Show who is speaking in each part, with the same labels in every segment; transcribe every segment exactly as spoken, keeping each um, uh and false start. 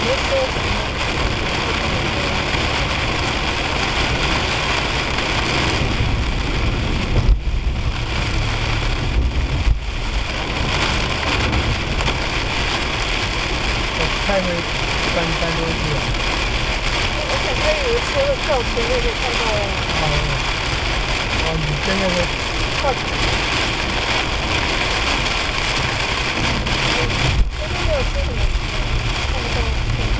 Speaker 1: 太会搬搬东西了。
Speaker 2: 我感觉有一车的照片那就看到了。
Speaker 1: 哦，哦，你真的是
Speaker 2: 靠前。这边没有车什么，看不到。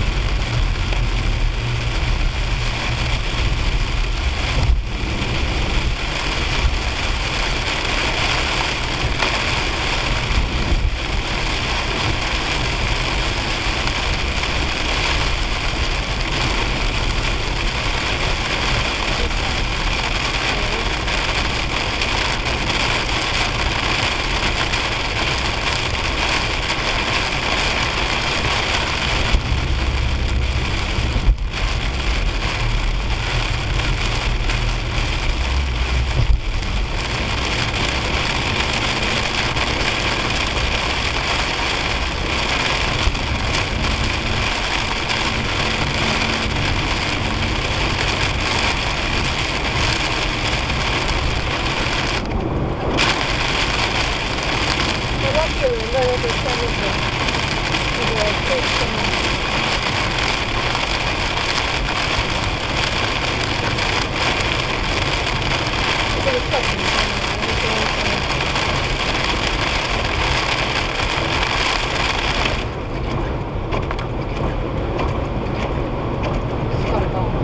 Speaker 2: 有人的那个像那个那个配饰吗？这个跳绳上面，搞得到。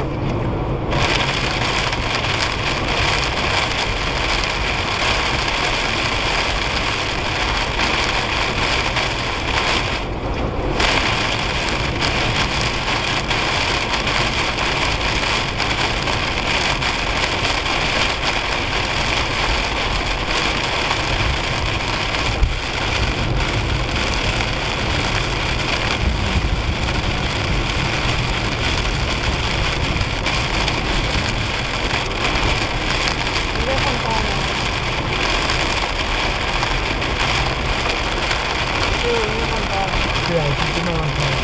Speaker 1: 对啊，是真的慢开。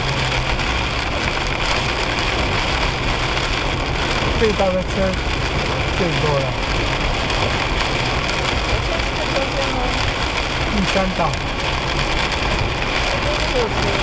Speaker 1: 最大的车最多了。
Speaker 2: 我现在是中间吗？
Speaker 1: 第三档。
Speaker 2: 这是我车。